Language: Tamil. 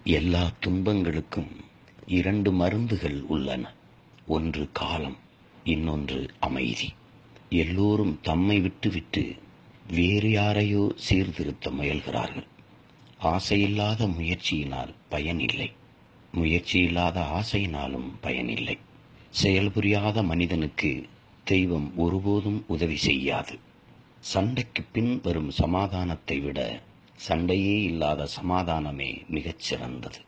எல்லா துன்பங்களுக்கும் இரண்டு மருந்துகள் உள்ளன. ஒன்று காலம், இன்னொன்று அமைதி. எல்லோரும் தம்மை விட்டுவிட்டு வேறு யாரையோ சீர்திருத்த முயல்கிறார்கள். ஆசையில்லாத முயற்சியினால் பயனில்லை, முயற்சியில்லாத ஆசையினாலும் பயனில்லை. செயல்புரியாத மனிதனுக்கு தெய்வம் ஒருபோதும் உதவி செய்யாது. சண்டைக்கு பின் வரும் சமாதானத்தை விட சண்டையே இல்லாத சமாதானமே மிகச் சிறந்தது.